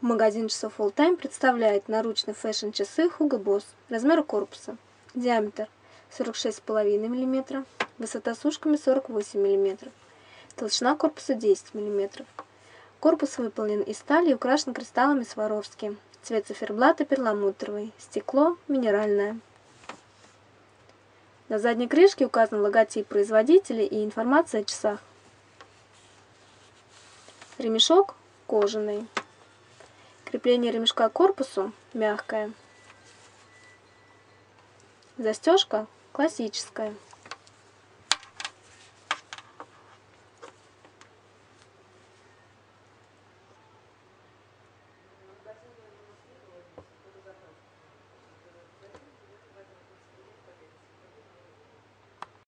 Магазин часов All Time представляет наручные фэшн-часы Hugo Boss. Размер корпуса. Диаметр 46,5 мм. Высота с ушками 48 мм. Толщина корпуса 10 мм. Корпус выполнен из стали и украшен кристаллами Сваровски. Цвет циферблата перламутровый. Стекло минеральное. На задней крышке указан логотип производителя и информация о часах. Ремешок кожаный. Крепление ремешка к корпусу мягкое. Застежка классическая.